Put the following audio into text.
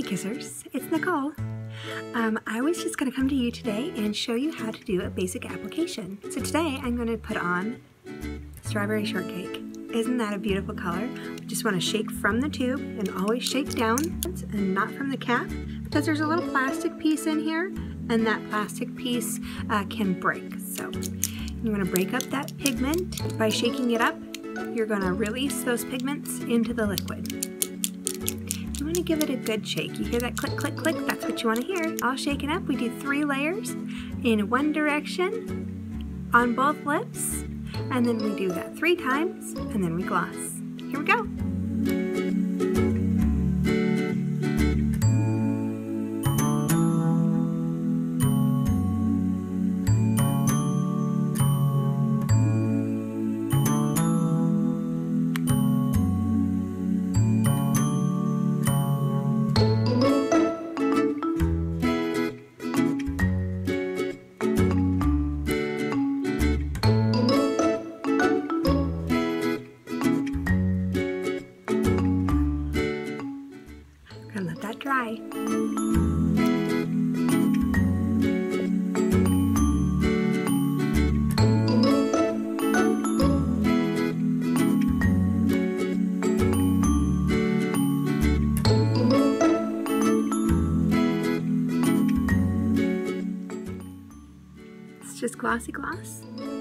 Kissers, it's Nicole. I was just going to come to you today and show you how to do a basic application. So today I'm going to put on strawberry shortcake. Isn't that a beautiful color? Just want to shake from the tube and always shake down and not from the cap, because there's a little plastic piece in here and that plastic piece can break. So you want to break up that pigment by shaking it up. You're going to release those pigments into the liquid. You want to give it a good shake. You hear that click, click, click? That's what you want to hear. All shaken up. We do 3 layers in one direction on both lips, and then we do that 3 times, and then we gloss. Here we go. And let that dry. It's just glossy gloss.